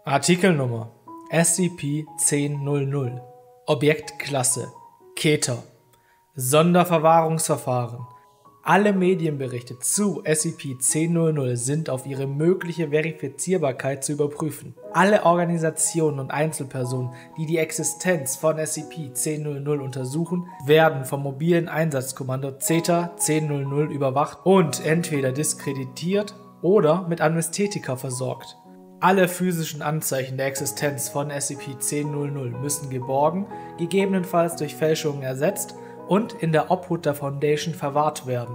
Artikelnummer SCP-1000 Objektklasse Keter Sonderverwahrungsverfahren. Alle Medienberichte zu SCP-1000 sind auf ihre mögliche Verifizierbarkeit zu überprüfen. Alle Organisationen und Einzelpersonen, die die Existenz von SCP-1000 untersuchen, werden vom mobilen Einsatzkommando Zeta-1000 überwacht und entweder diskreditiert oder mit Anästhetika versorgt. Alle physischen Anzeichen der Existenz von SCP-1000 müssen geborgen, gegebenenfalls durch Fälschungen ersetzt und in der Obhut der Foundation verwahrt werden.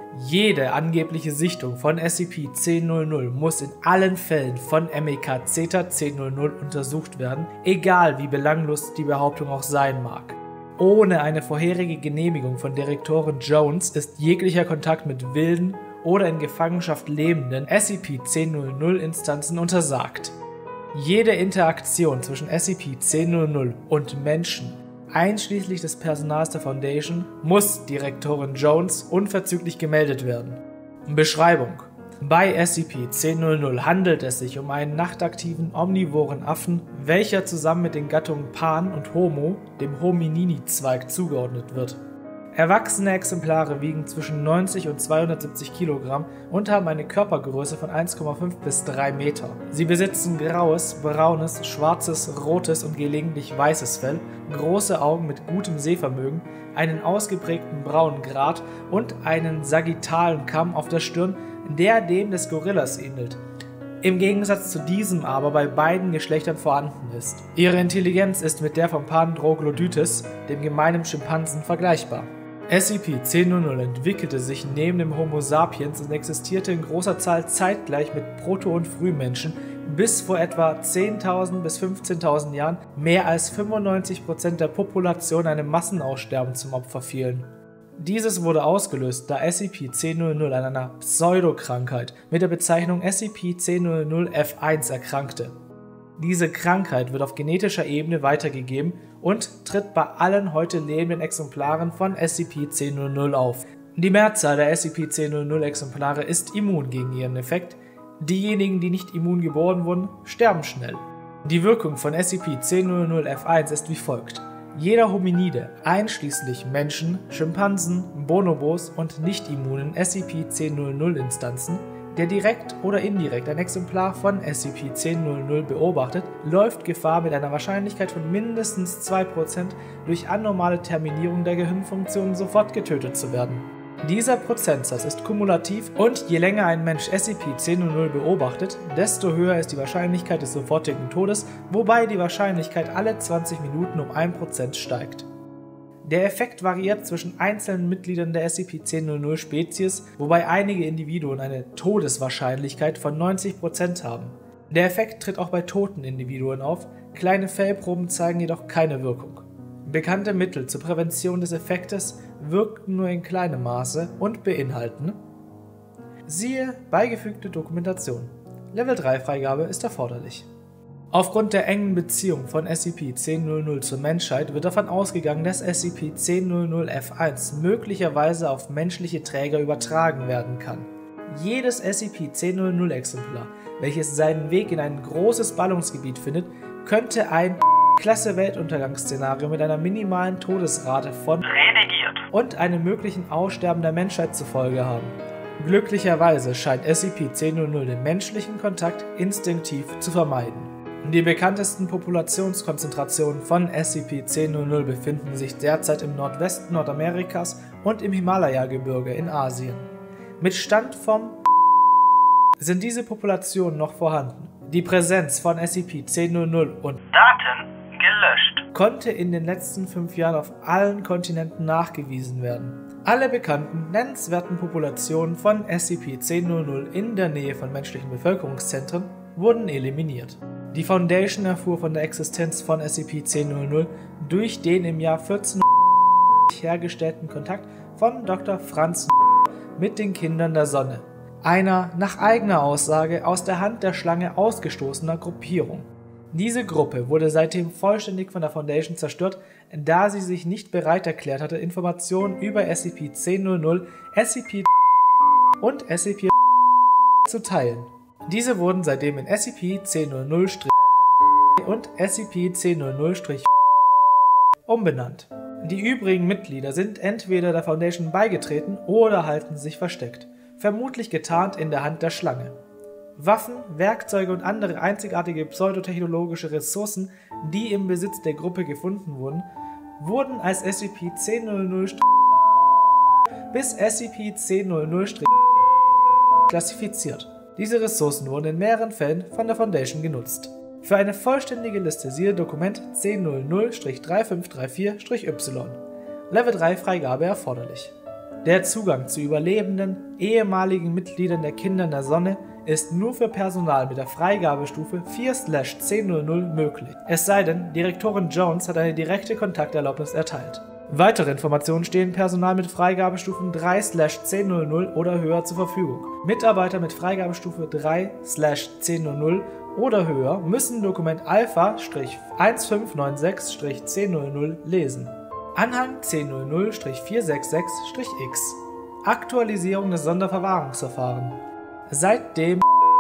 Jede angebliche Sichtung von SCP-1000 muss in allen Fällen von MEK Zeta-1000 untersucht werden, egal wie belanglos die Behauptung auch sein mag. Ohne eine vorherige Genehmigung von Direktorin Jones ist jeglicher Kontakt mit wilden oder in Gefangenschaft lebenden SCP-1000-Instanzen untersagt. Jede Interaktion zwischen SCP-1000 und Menschen, einschließlich des Personals der Foundation, muss Direktorin Jones unverzüglich gemeldet werden. Beschreibung: Bei SCP-1000 handelt es sich um einen nachtaktiven omnivoren Affen, welcher zusammen mit den Gattungen Pan und Homo dem Hominini-Zweig zugeordnet wird. Erwachsene Exemplare wiegen zwischen 90 und 270 Kilogramm und haben eine Körpergröße von 1,5 bis 3 Meter. Sie besitzen graues, braunes, schwarzes, rotes und gelegentlich weißes Fell, große Augen mit gutem Sehvermögen, einen ausgeprägten braunen Grat und einen sagittalen Kamm auf der Stirn, der dem des Gorillas ähnelt. Im Gegensatz zu diesem aber bei beiden Geschlechtern vorhanden ist. Ihre Intelligenz ist mit der von Pan Troglodytes, dem gemeinen Schimpansen, vergleichbar. SCP-1000 entwickelte sich neben dem Homo sapiens und existierte in großer Zahl zeitgleich mit Proto- und Frühmenschen, bis vor etwa 10.000 bis 15.000 Jahren mehr als 95% der Population einem Massenaussterben zum Opfer fielen. Dieses wurde ausgelöst, da SCP-1000 an einer Pseudokrankheit mit der Bezeichnung SCP-1000-F1 erkrankte. Diese Krankheit wird auf genetischer Ebene weitergegeben und tritt bei allen heute lebenden Exemplaren von SCP-1000 auf. Die Mehrzahl der SCP-1000-Exemplare ist immun gegen ihren Effekt. Diejenigen, die nicht immun geboren wurden, sterben schnell. Die Wirkung von SCP-1000-F1 ist wie folgt: Jeder Hominide, einschließlich Menschen, Schimpansen, Bonobos und nicht-immunen SCP-1000-Instanzen, der direkt oder indirekt ein Exemplar von SCP-1000 beobachtet, läuft Gefahr, mit einer Wahrscheinlichkeit von mindestens 2% durch anormale Terminierung der Gehirnfunktionen sofort getötet zu werden. Dieser Prozentsatz ist kumulativ und je länger ein Mensch SCP-1000 beobachtet, desto höher ist die Wahrscheinlichkeit des sofortigen Todes, wobei die Wahrscheinlichkeit alle 20 Minuten um 1% steigt. Der Effekt variiert zwischen einzelnen Mitgliedern der SCP-1000-Spezies, wobei einige Individuen eine Todeswahrscheinlichkeit von 90% haben. Der Effekt tritt auch bei toten Individuen auf, kleine Fellproben zeigen jedoch keine Wirkung. Bekannte Mittel zur Prävention des Effektes wirkten nur in kleinem Maße und beinhalten: Siehe beigefügte Dokumentation. Level 3 Freigabe ist erforderlich. Aufgrund der engen Beziehung von SCP-1000 zur Menschheit wird davon ausgegangen, dass SCP-1000-F1 möglicherweise auf menschliche Träger übertragen werden kann. Jedes SCP-1000-Exemplar, welches seinen Weg in ein großes Ballungsgebiet findet, könnte ein Klasse-Weltuntergangsszenario mit einer minimalen Todesrate von und einem möglichen Aussterben der Menschheit zur Folge haben. Glücklicherweise scheint SCP-1000 den menschlichen Kontakt instinktiv zu vermeiden. Die bekanntesten Populationskonzentrationen von SCP-1000 befinden sich derzeit im Nordwesten Nordamerikas und im Himalaya-Gebirge in Asien. Mit Stand vom sind diese Populationen noch vorhanden. Die Präsenz von SCP-1000 und Daten gelöscht konnte in den letzten 5 Jahren auf allen Kontinenten nachgewiesen werden. Alle bekannten, nennenswerten Populationen von SCP-1000 in der Nähe von menschlichen Bevölkerungszentren wurden eliminiert. Die Foundation erfuhr von der Existenz von SCP-1000 durch den im Jahr 14 hergestellten Kontakt von Dr. Franz mit den Kindern der Sonne, einer nach eigener Aussage aus der Hand der Schlange ausgestoßener Gruppierung. Diese Gruppe wurde seitdem vollständig von der Foundation zerstört, da sie sich nicht bereit erklärt hatte, Informationen über SCP-1000, SCP und SCP zu teilen. Diese wurden seitdem in SCP-1000 und SCP-1000- umbenannt. Die übrigen Mitglieder sind entweder der Foundation beigetreten oder halten sich versteckt, vermutlich getarnt in der Hand der Schlange. Waffen, Werkzeuge und andere einzigartige pseudotechnologische Ressourcen, die im Besitz der Gruppe gefunden wurden, wurden als SCP-1000- bis SCP-1000- klassifiziert. Diese Ressourcen wurden in mehreren Fällen von der Foundation genutzt. Für eine vollständige Liste siehe Dokument 1000-3534-Y. Level 3 Freigabe erforderlich. Der Zugang zu Überlebenden, ehemaligen Mitgliedern der Kinder der Sonne ist nur für Personal mit der Freigabestufe 4/1000 möglich. Es sei denn, Direktorin Jones hat eine direkte Kontakterlaubnis erteilt. Weitere Informationen stehen Personal mit Freigabestufen 3/1000 oder höher zur Verfügung. Mitarbeiter mit Freigabestufe 3/1000 oder höher müssen Dokument Alpha-1596-1000 lesen. Anhang 1000-466-X. Aktualisierung des Sonderverwahrungsverfahrens. Seitdem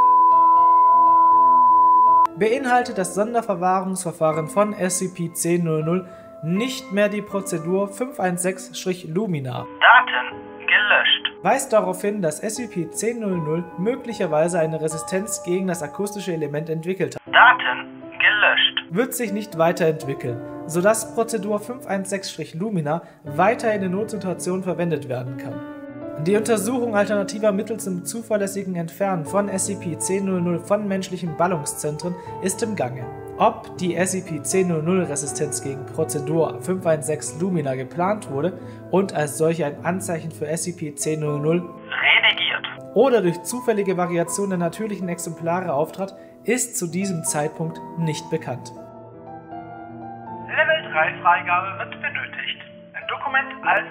beinhaltet das Sonderverwahrungsverfahren von SCP-1000 nicht mehr die Prozedur 516-Lumina. Daten gelöscht. Weist darauf hin, dass SCP-1000 möglicherweise eine Resistenz gegen das akustische Element entwickelt hat. Daten gelöscht. Wird sich nicht weiterentwickeln, sodass Prozedur 516-Lumina weiter in den Notsituationen verwendet werden kann. Die Untersuchung alternativer Mittel zum zuverlässigen Entfernen von SCP-1000 von menschlichen Ballungszentren ist im Gange. Ob die SCP-1000-Resistenz gegen Prozedur 516-Lumina geplant wurde und als solche ein Anzeichen für SCP-1000 Redigiert. oder durch zufällige Variation der natürlichen Exemplare auftrat, ist zu diesem Zeitpunkt nicht bekannt. Level 3 Freigabe wird benötigt. Dokument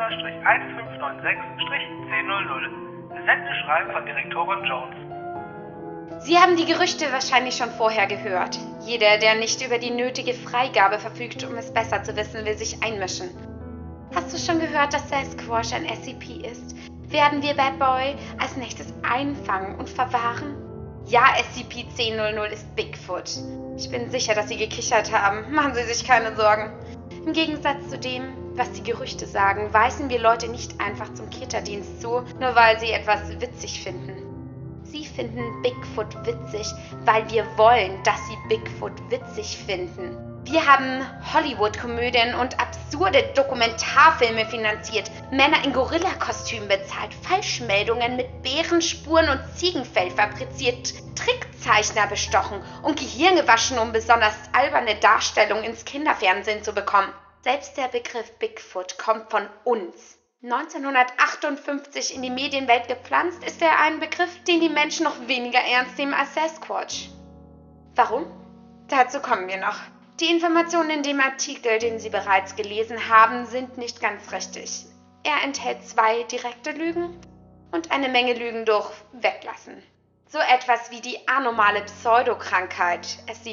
Alpha-1596-1000. Sendeschreiben von Direktorin Jones. Sie haben die Gerüchte wahrscheinlich schon vorher gehört. Jeder, der nicht über die nötige Freigabe verfügt, um es besser zu wissen, will sich einmischen. Hast du schon gehört, dass Sasquatch ein SCP ist? Werden wir Bad Boy als nächstes einfangen und verwahren? Ja, SCP-1000 ist Bigfoot. Ich bin sicher, dass Sie gekichert haben. Machen Sie sich keine Sorgen. Im Gegensatz zu dem, was die Gerüchte sagen, weisen wir Leute nicht einfach zum Keterdienst zu, nur weil sie etwas witzig finden. Sie finden Bigfoot witzig, weil wir wollen, dass sie Bigfoot witzig finden. Wir haben Hollywood-Komödien und absurde Dokumentarfilme finanziert, Männer in Gorilla-Kostümen bezahlt, Falschmeldungen mit Bärenspuren und Ziegenfell fabriziert, Trickzeichner bestochen und Gehirn gewaschen, um besonders alberne Darstellungen ins Kinderfernsehen zu bekommen. Selbst der Begriff Bigfoot kommt von uns. 1958 in die Medienwelt gepflanzt, ist er ein Begriff, den die Menschen noch weniger ernst nehmen als Sasquatch. Warum? Dazu kommen wir noch. Die Informationen in dem Artikel, den Sie bereits gelesen haben, sind nicht ganz richtig. Er enthält 2 direkte Lügen und eine Menge Lügen durch Weglassen. So etwas wie die anormale Pseudokrankheit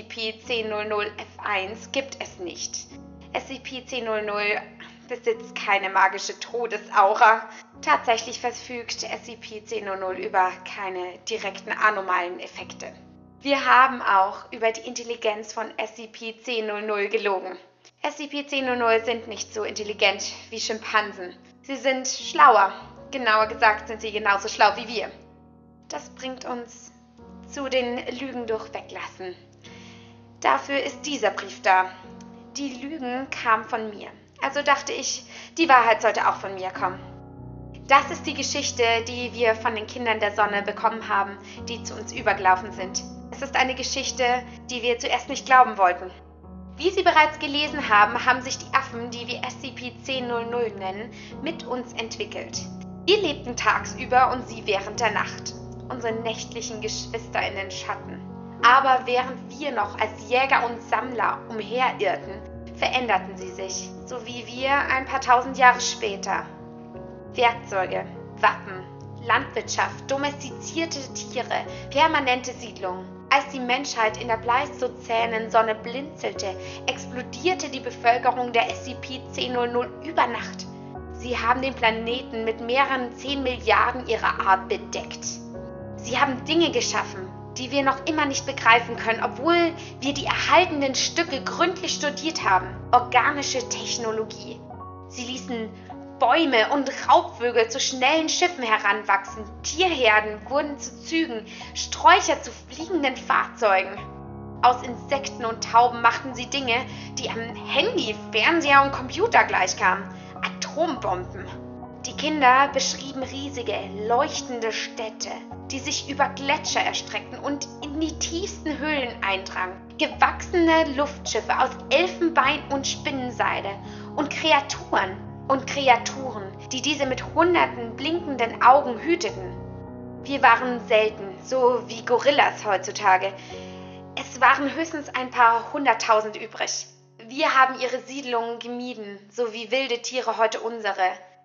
SCP-1000-F1 gibt es nicht. SCP-1000 besitzt keine magische Todesaura. Tatsächlich verfügt SCP-1000 über keine direkten anomalen Effekte. Wir haben auch über die Intelligenz von SCP-1000 gelogen. SCP-1000 sind nicht so intelligent wie Schimpansen. Sie sind schlauer. Genauer gesagt sind sie genauso schlau wie wir. Das bringt uns zu den Lügen durch Weglassen. Dafür ist dieser Brief da. Die Lügen kamen von mir. Also dachte ich, die Wahrheit sollte auch von mir kommen. Das ist die Geschichte, die wir von den Kindern der Sonne bekommen haben, die zu uns übergelaufen sind. Es ist eine Geschichte, die wir zuerst nicht glauben wollten. Wie Sie bereits gelesen haben, haben sich die Affen, die wir SCP-1000 nennen, mit uns entwickelt. Wir lebten tagsüber und sie während der Nacht, unsere nächtlichen Geschwister in den Schatten. Aber während wir noch als Jäger und Sammler umherirrten, veränderten sie sich, so wie wir ein paar tausend Jahre später. Werkzeuge, Waffen, Landwirtschaft, domestizierte Tiere, permanente Siedlung. Als die Menschheit in der pleistozänen Sonne blinzelte, explodierte die Bevölkerung der SCP-1000 über Nacht. Sie haben den Planeten mit mehreren 10 Milliarden ihrer Art bedeckt. Sie haben Dinge geschaffen, die wir noch immer nicht begreifen können, obwohl wir die erhaltenen Stücke gründlich studiert haben. Organische Technologie. Sie ließen Bäume und Raubvögel zu schnellen Schiffen heranwachsen, Tierherden wurden zu Zügen, Sträucher zu fliegenden Fahrzeugen. Aus Insekten und Tauben machten sie Dinge, die am Handy, Fernseher und Computer gleichkamen. Atombomben. Die Kinder beschrieben riesige, leuchtende Städte, die sich über Gletscher erstreckten und in die tiefsten Höhlen eindrangen. Gewachsene Luftschiffe aus Elfenbein und Spinnenseide und Kreaturen, die diese mit hunderten blinkenden Augen hüteten. Wir waren selten, so wie Gorillas heutzutage. Es waren höchstens ein paar 100.000 übrig. Wir haben ihre Siedlungen gemieden, so wie wilde Tiere heute unsere.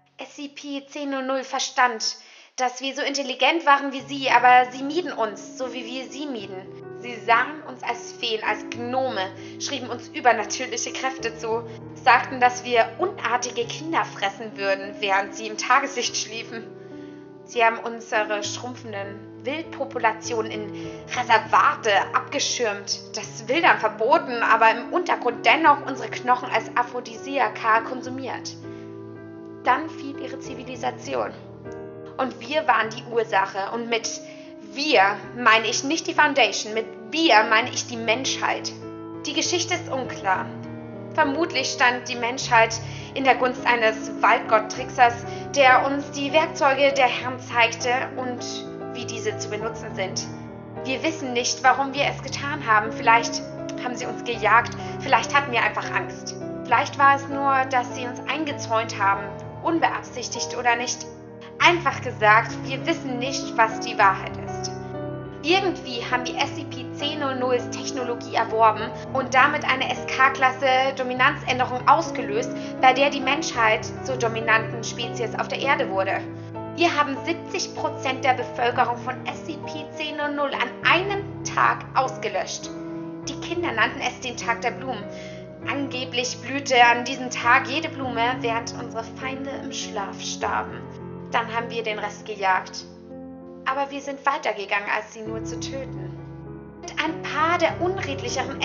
SCP-1000 verstand, dass wir so intelligent waren wie sie, aber sie mieden uns, so wie wir sie mieden. Sie sahen uns als Feen, als Gnome, schrieben uns übernatürliche Kräfte zu, sagten, dass wir unartige Kinder fressen würden, während sie im Tageslicht schliefen. Sie haben unsere schrumpfenden Wildpopulationen in Reservate abgeschirmt, das Wildern verboten, aber im Untergrund dennoch unsere Knochen als Aphrodisiaka konsumiert. Dann fiel ihre Zivilisation. Und wir waren die Ursache. Und mit wir meine ich nicht die Foundation, mit wir meine ich die Menschheit. Die Geschichte ist unklar. Vermutlich stand die Menschheit in der Gunst eines Waldgott-Tricksers, der uns die Werkzeuge der Herren zeigte und wie diese zu benutzen sind. Wir wissen nicht, warum wir es getan haben. Vielleicht haben sie uns gejagt, vielleicht hatten wir einfach Angst. Vielleicht war es nur, dass sie uns eingezäunt haben, unbeabsichtigt oder nicht. Einfach gesagt, wir wissen nicht, was die Wahrheit ist. Irgendwie haben die SCP-1000's Technologie erworben und damit eine SK-Klasse Dominanzänderung ausgelöst, bei der die Menschheit zur dominanten Spezies auf der Erde wurde. Wir haben 70% der Bevölkerung von SCP-1000 an einem Tag ausgelöscht. Die Kinder nannten es den Tag der Blumen. Angeblich blühte an diesem Tag jede Blume, während unsere Feinde im Schlaf starben. Dann haben wir den Rest gejagt. Aber wir sind weitergegangen, als sie nur zu töten. Mit ein paar der unredlicheren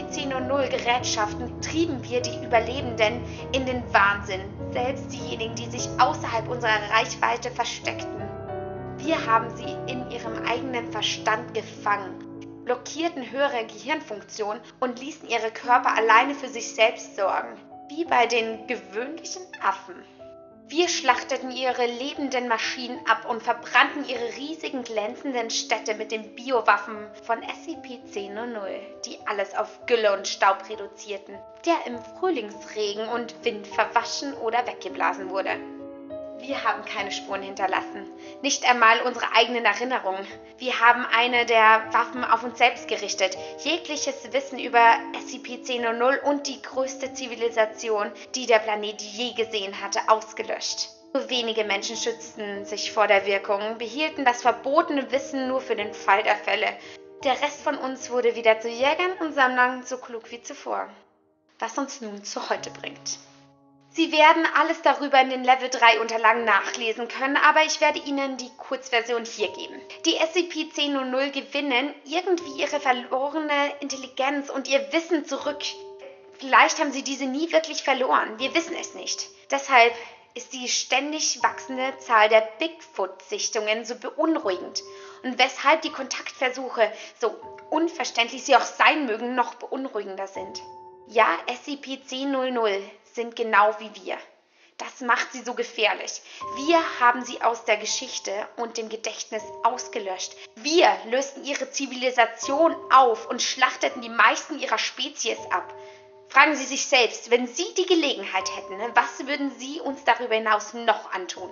SCP-1000-Gerätschaften trieben wir die Überlebenden in den Wahnsinn, selbst diejenigen, die sich außerhalb unserer Reichweite versteckten. Wir haben sie in ihrem eigenen Verstand gefangen, blockierten höhere Gehirnfunktionen und ließen ihre Körper alleine für sich selbst sorgen, wie bei den gewöhnlichen Affen. Wir schlachteten ihre lebenden Maschinen ab und verbrannten ihre riesigen glänzenden Städte mit den Biowaffen von SCP-1000, die alles auf Gülle und Staub reduzierten, der im Frühlingsregen und Wind verwaschen oder weggeblasen wurde. Wir haben keine Spuren hinterlassen, nicht einmal unsere eigenen Erinnerungen. Wir haben eine der Waffen auf uns selbst gerichtet, jegliches Wissen über SCP-1000 und die größte Zivilisation, die der Planet je gesehen hatte, ausgelöscht. Nur wenige Menschen schützten sich vor der Wirkung, behielten das verbotene Wissen nur für den Fall der Fälle. Der Rest von uns wurde wieder zu Jägern und Sammlern so klug wie zuvor. Was uns nun zu heute bringt. Sie werden alles darüber in den Level 3 Unterlagen nachlesen können, aber ich werde Ihnen die Kurzversion hier geben. Die SCP-1000 gewinnen irgendwie ihre verlorene Intelligenz und ihr Wissen zurück. Vielleicht haben sie diese nie wirklich verloren, wir wissen es nicht. Deshalb ist die ständig wachsende Zahl der Bigfoot-Sichtungen so beunruhigend und weshalb die Kontaktversuche, so unverständlich sie auch sein mögen, noch beunruhigender sind. Ja, SCP-1000 sind genau wie wir. Das macht sie so gefährlich. Wir haben sie aus der Geschichte und dem Gedächtnis ausgelöscht. Wir lösten ihre Zivilisation auf und schlachteten die meisten ihrer Spezies ab. Fragen Sie sich selbst, wenn Sie die Gelegenheit hätten, was würden Sie uns darüber hinaus noch antun?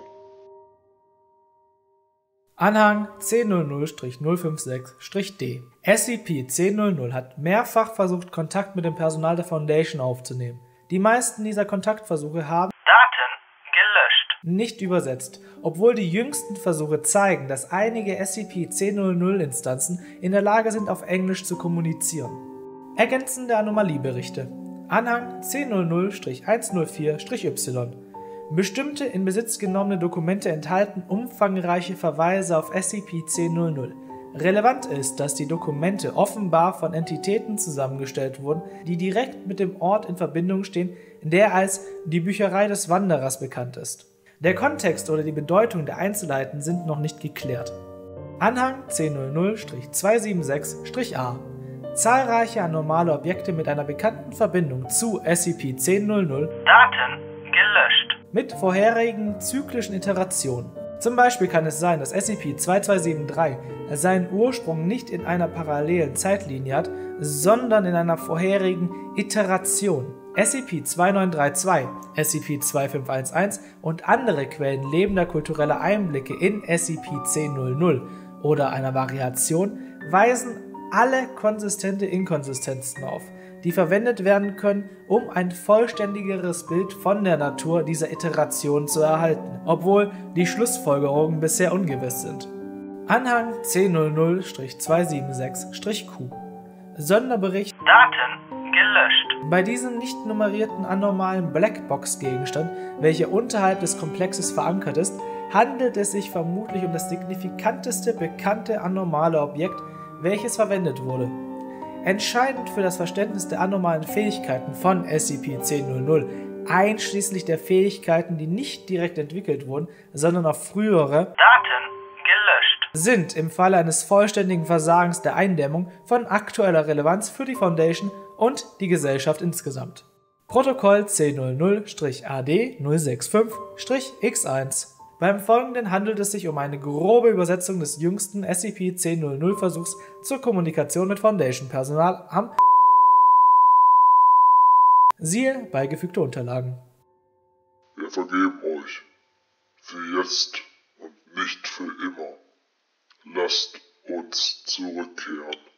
Anhang 1000-056-D. SCP-1000 hat mehrfach versucht, Kontakt mit dem Personal der Foundation aufzunehmen. Die meisten dieser Kontaktversuche haben Daten gelöscht. nicht übersetzt, obwohl die jüngsten Versuche zeigen, dass einige SCP-1000-Instanzen in der Lage sind, auf Englisch zu kommunizieren. Ergänzende Anomalieberichte. Anhang 1000-104-Y. Bestimmte in Besitz genommene Dokumente enthalten umfangreiche Verweise auf SCP-1000, Relevant ist, dass die Dokumente offenbar von Entitäten zusammengestellt wurden, die direkt mit dem Ort in Verbindung stehen, der als die Bücherei des Wanderers bekannt ist. Der Kontext oder die Bedeutung der Einzelheiten sind noch nicht geklärt. Anhang 1000-276-A. Zahlreiche anormale Objekte mit einer bekannten Verbindung zu SCP-1000 Daten gelöscht. mit vorherigen zyklischen Iterationen. Zum Beispiel kann es sein, dass SCP-2273 seinen Ursprung nicht in einer parallelen Zeitlinie hat, sondern in einer vorherigen Iteration. SCP-2932, SCP-2511 und andere Quellen lebender kultureller Einblicke in SCP-1000 oder einer Variation weisen alle konsistente Inkonsistenzen auf, die verwendet werden können, um ein vollständigeres Bild von der Natur dieser Iteration zu erhalten, obwohl die Schlussfolgerungen bisher ungewiss sind. Anhang 1000-276-Q. Sonderbericht Daten gelöscht. Bei diesem nicht nummerierten anormalen Blackbox-Gegenstand, welcher unterhalb des Komplexes verankert ist, handelt es sich vermutlich um das signifikanteste bekannte anormale Objekt, welches verwendet wurde. Entscheidend für das Verständnis der anormalen Fähigkeiten von SCP-1000, einschließlich der Fähigkeiten, die nicht direkt entwickelt wurden, sondern auf frühere Daten gelöscht. sind im Falle eines vollständigen Versagens der Eindämmung von aktueller Relevanz für die Foundation und die Gesellschaft insgesamt. Protokoll 1000-AD-065-X1. Beim Folgenden handelt es sich um eine grobe Übersetzung des jüngsten SCP-1000-Versuchs zur Kommunikation mit Foundation-Personal am siehe beigefügte Unterlagen. Wir vergeben euch. Für jetzt und nicht für immer. Lasst uns zurückkehren.